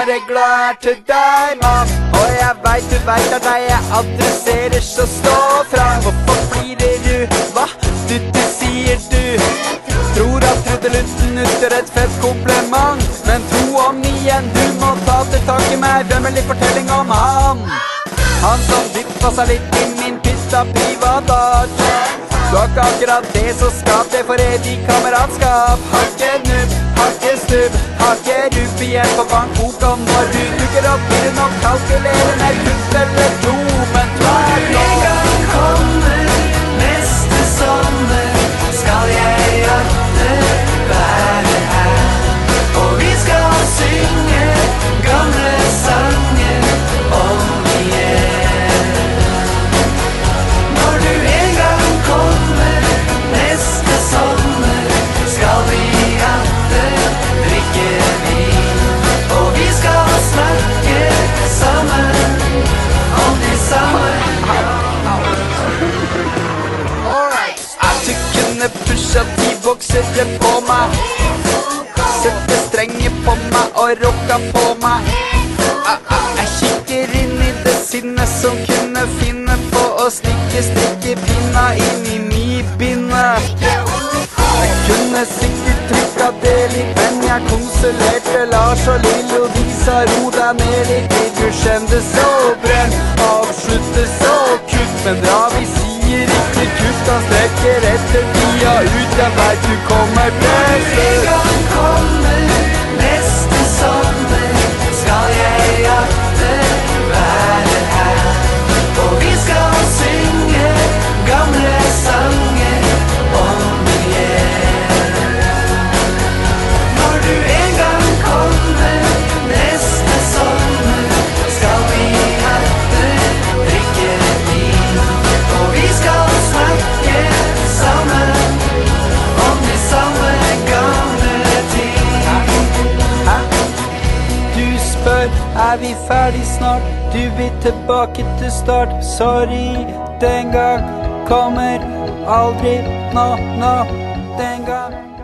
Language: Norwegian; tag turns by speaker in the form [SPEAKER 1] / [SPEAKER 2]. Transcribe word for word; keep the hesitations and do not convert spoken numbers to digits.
[SPEAKER 1] regla er til deg, mann. Og jeg vet du vet at deg jeg adresserer, så stå fram. Hvorfor flirer du? Hva? Du, du sier du tror at trudelutten utgjør et fett kompliment. Men tro om igjen, du må ta til tak i meg. Vemmelig fortelling om han Han som dyppa seg litt i min pitta privatat. Du har ikke akkurat det, så skap det for evig kameratskap. Har ikke nubb, har ikke stubb, har ikke rubb igjen på bankboka. Når du dukker opp, blir det nok kalkulere med kutt eller to. Men hver
[SPEAKER 2] en gang kommer neste sommer, skal jeg atter være her. Og vi skal synge gamle sanger om igjen. Når du en gang kommer neste sommer, skal vi atter drikke vin. Og vi skal snakke sammen om de samme.
[SPEAKER 1] Du kunne pusha ti voksere på meg, sette strenger på meg og rocka på meg. Jeg kikker inn i det sinnet som kunne finne på å stikke strikkepinna inn i mi-bindet. Jeg kunne sikkert trykka det litt, men jeg konsulerte Lars og Lillo. De sa ro deg ned litt, vil du skjemte så brenn, avslutte så kutt. Men dra, vi sier ikke kutt, han strekker etter tida ut. Jeg vet du kommer til
[SPEAKER 2] Når en gang kommer neste sommer, skal jeg atter være her. Og vi skal synge gamle sanger om igjen. Når du en gang kommer neste sommer, skal vi atter drikke vin. Og vi skal snakke sammen om de samme gamle ting.
[SPEAKER 1] Du spør, er vi ferdig snart? Du vil tilbake til start. Sorry, den gang kommer aldri nå, nå, den gang.